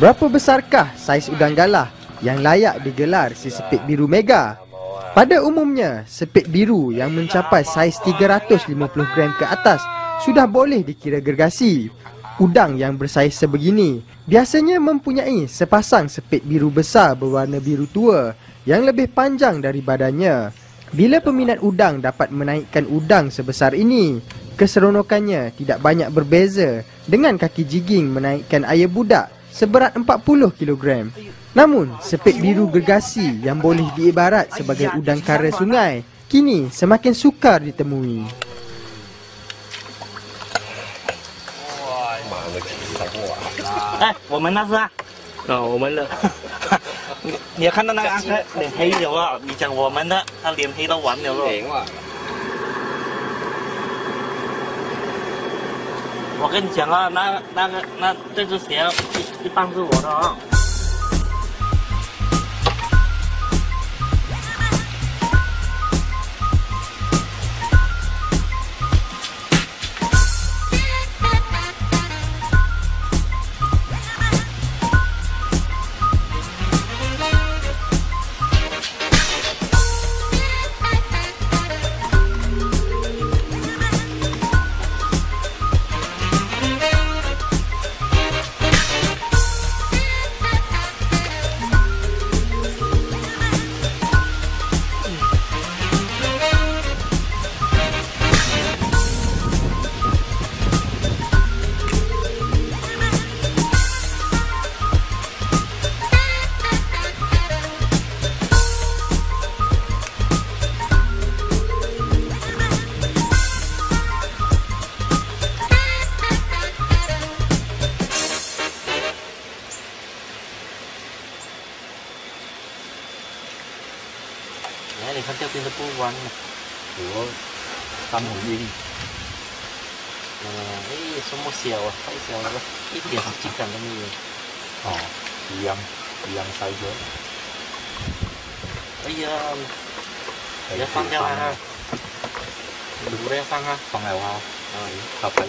Berapa besarkah saiz udang galah yang layak digelar si sepit biru mega? Pada umumnya, sepit biru yang mencapai saiz 350 gram ke atas sudah boleh dikira gergasi. Udang yang bersaiz sebegini biasanya mempunyai sepasang sepit biru besar berwarna biru tua yang lebih panjang dari badannya. Bila peminat udang dapat menaikkan udang sebesar ini, keseronokannya tidak banyak berbeza dengan kaki jiging menaikkan air budak seberat 40 kg. Namun, sepit biru gergasi yang boleh diibarat sebagai udang kara sungai kini semakin sukar ditemui. 哎，我们那是啊，我们的。你要看到那个安克脸黑了啊？你讲我们的，他脸黑到完了咯。我跟你讲啊，那这只鞋一半是我的啊。你看这边都不弯了， 我三红鹰。 什么小啊，太小了，一点质感都没有。 哦，一样塞咗。 哎呀，你要放掉它啊，卤的放啊， 放了啊，kapal.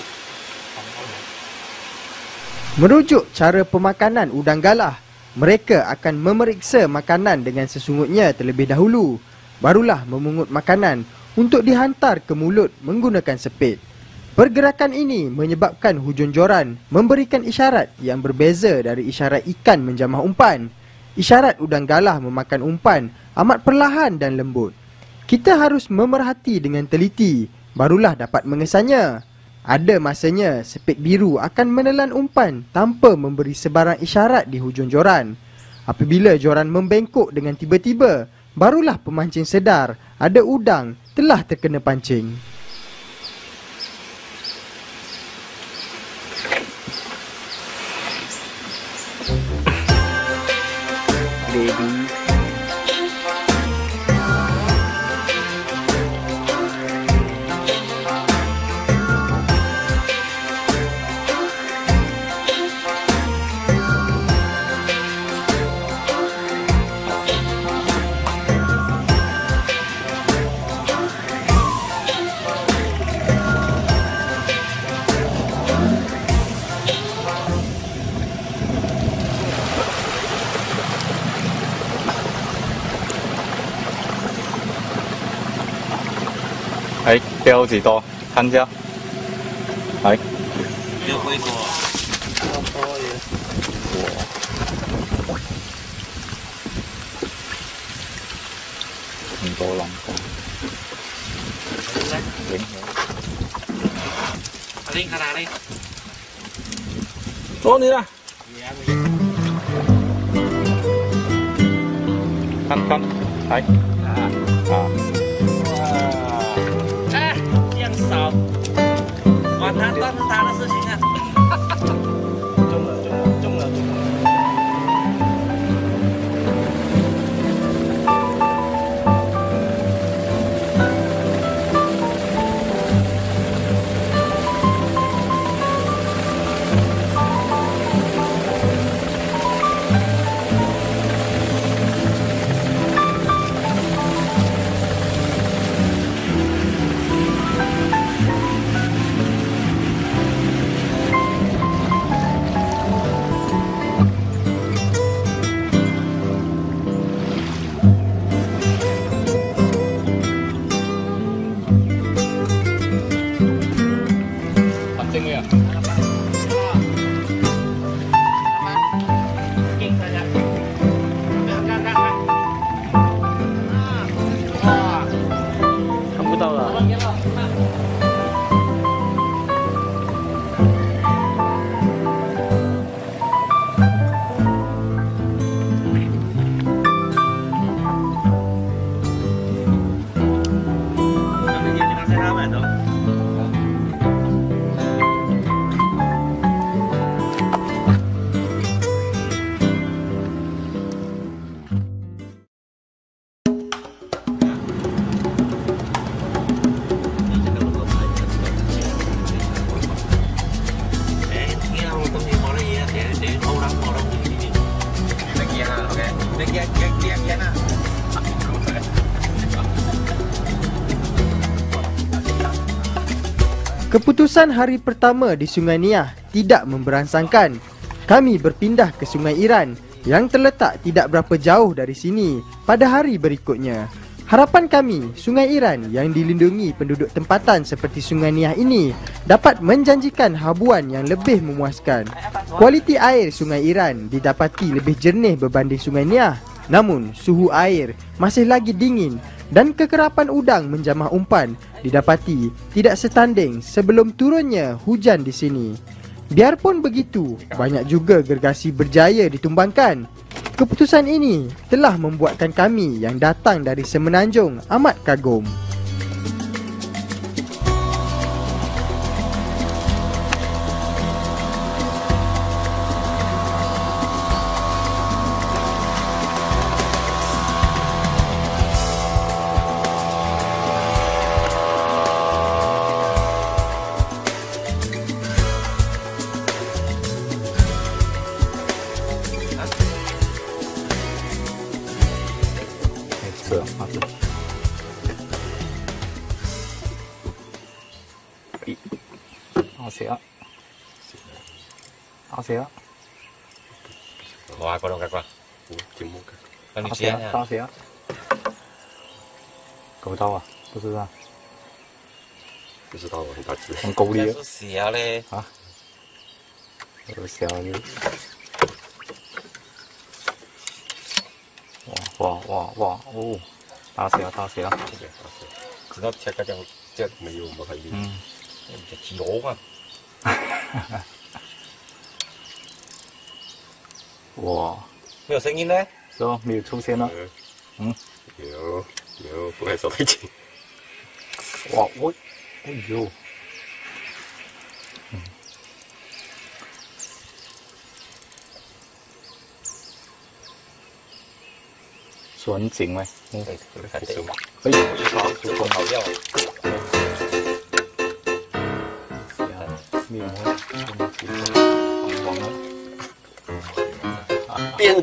Merujuk cara pemakanan udang galah, mereka akan memeriksa makanan dengan sesungguhnya terlebih dahulu. Barulah memungut makanan untuk dihantar ke mulut menggunakan sepit. Pergerakan ini menyebabkan hujung joran memberikan isyarat yang berbeza dari isyarat ikan menjamah umpan. Isyarat udang galah memakan umpan amat perlahan dan lembut. Kita harus memerhati dengan teliti, barulah dapat mengesannya. Ada masanya sepit biru akan menelan umpan tanpa memberi sebarang isyarat di hujung joran. Apabila joran membengkok dengan tiba-tiba, barulah pemancing sedar ada udang telah terkena pancing. Baby. Đấy, tiêu gì to, ăn chưa? Đấy. Tiêu quay to. To lắm. Linh khả năng đi. To đi ra. Cân. Đấy. À. 少，管他断是他的事情啊。中了。 Keputusan hari pertama di Sungai Niah tidak memberansangkan. Kami berpindah ke Sungai Iran yang terletak tidak berapa jauh dari sini pada hari berikutnya. Harapan kami, Sungai Iran yang dilindungi penduduk tempatan seperti Sungai Niah ini dapat menjanjikan habuan yang lebih memuaskan. Kualiti air Sungai Iran didapati lebih jernih berbanding Sungai Niah. Namun, suhu air masih lagi dingin dan kekerapan udang menjamah umpan didapati tidak setanding sebelum turunnya hujan di sini. Biarpun begitu, banyak juga gergasi berjaya ditumbangkan. Keputusan ini telah membuatkan kami yang datang dari Semenanjung amat kagum. Ngoài qua đâu gạt qua. Chim muốn gạt. Ăn Tao xé, tao xé.狗刀啊，不知道， 不知道很大只。 很够力小嘞啊！有小的。哇哦！打死了，打死了！ 知道切个这没有没可以。这鸡肉嘛。 哇！ 没有声音呢？ 是哦，没有出现了。 有，不会手太紧。 哇，哎呦！是很紧咩？ 对，看这个。 哎， 这个好料。 面膜，黄了。 变。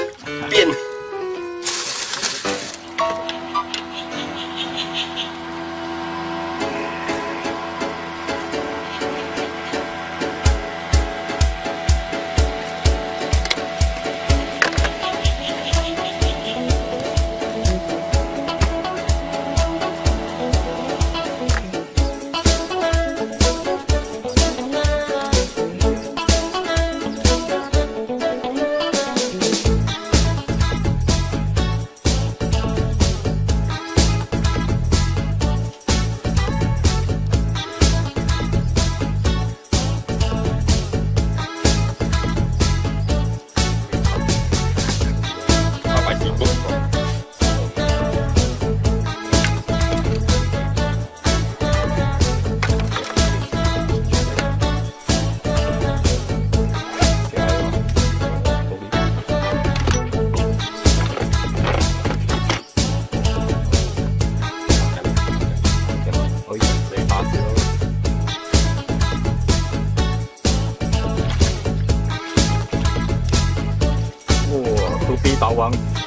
大王，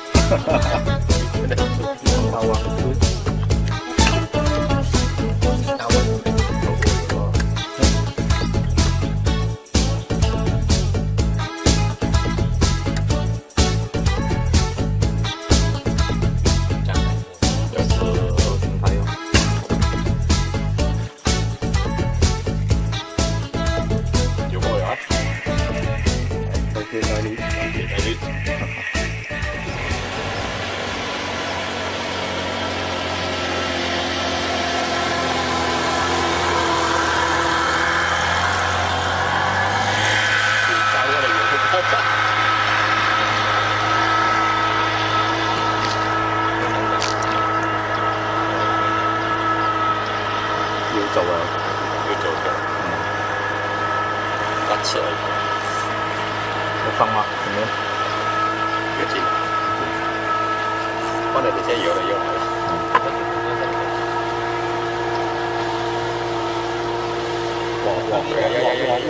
大王， 有没有啊？ 在这哪里？走了， 又走掉。他吃了一口。 要放吗？怎么样？ 越近。放了这些油了又来了。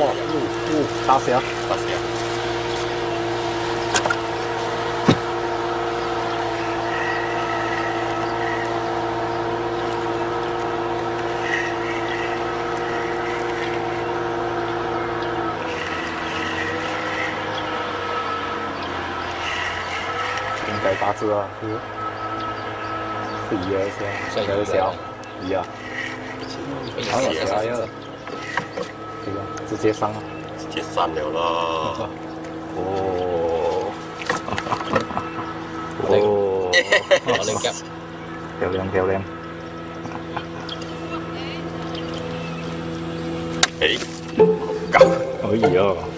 哇！打死呀！打死呀！ 應該打字啊，是魚先，有小魚啊，好有小呀，這個直接上啊， 直接散了啦。 哦，哦， 我拎夾， 漂亮漂亮， 誒， 可以啊。